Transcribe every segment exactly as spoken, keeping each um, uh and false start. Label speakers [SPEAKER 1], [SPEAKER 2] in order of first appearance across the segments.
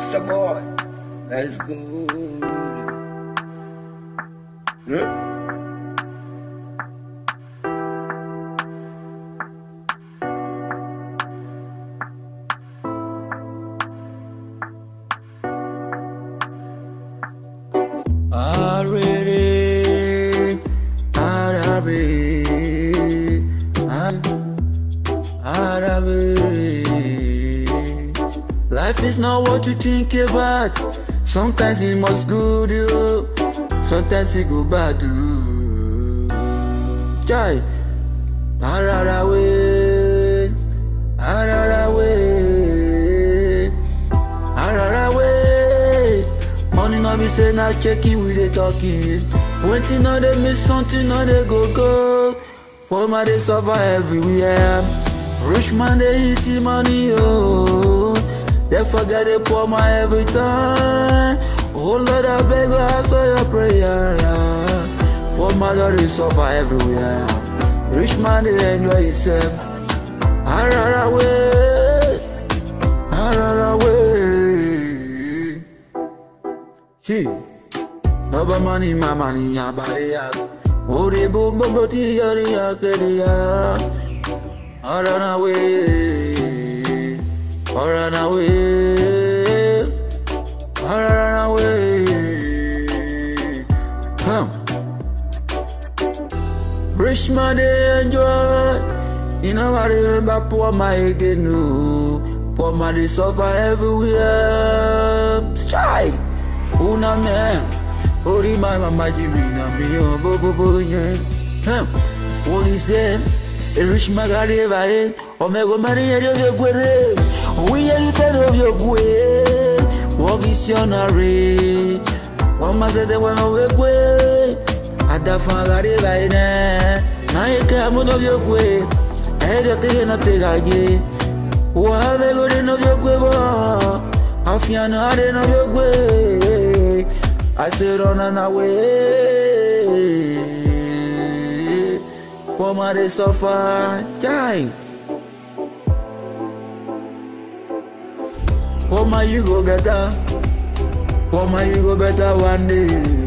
[SPEAKER 1] It's the boy. Let's go. Yeah. Already, already, already. Life is not what you think about. Sometimes it must go you, sometimes it go bad you. Jai, already, already, already. Money not be say not checking with the talking. When thing not they miss something not they go go. Poor man they suffer everywhere. Rich man they eat the money oh. They forget they poor man every time. Oh Lord I beg you answer your prayer. Poor man they suffer everywhere. Rich man they enjoy himself. I run away, I run away. Hey, Baba money, my money, ya baria. Oh, the boom, boom, boom, ya, ya, ya. I run away, I run away, I run away. Come, rich man, they enjoy. You know I remember poor my again, no. Poor man, they suffer everywhere. Strike. Una man, ori my mama jimina me oh bo bo bo yeah. Huh? What he said? A rich man got it right. O me go marry your your gwere. We are the friend of your gwe. Walk is your nare. One man said they want to work way. At the fan got it right now. Now you come out of your gwe. Hey, the thing not take again. Why they go in of your gwe? I feel not in of your gwe. I said run and away. Poor man they suffer, jai. Poor man you go better. Poor man you go better one day.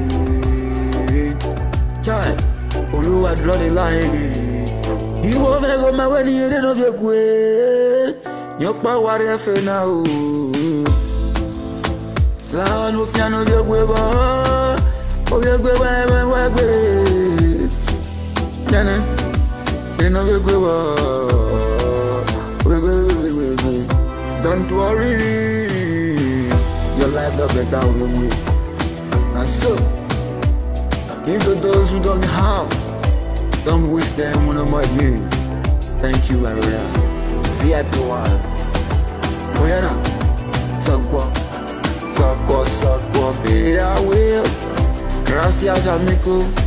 [SPEAKER 1] Jai, Oluwa draw the line. You won't go my when you didn't of your way. Your power if now. La no fiano de huevo, o de huevo, huevo, Nana, de no de huevo, don't worry, your life will be better with me. And so, give to those who don't have, don't waste them on my you. Thank you, Maria. V I P one. Oyana, so go. Soco, soco, be I will. Gracias, amigo.